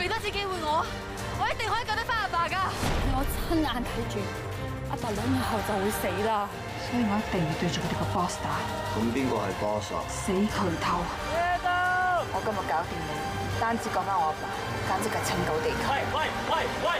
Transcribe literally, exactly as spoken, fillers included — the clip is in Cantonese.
俾多次機會我，我一定可以救得翻阿爸噶。 我親眼睇住阿爸兩日後就會死啦，所以我一定要對住佢哋個 boss 打。 咁邊個係 boss 啊？ 死佢頭！我今日搞掂你，單止講翻我阿爸，簡直係拯救地球。 喂喂喂喂！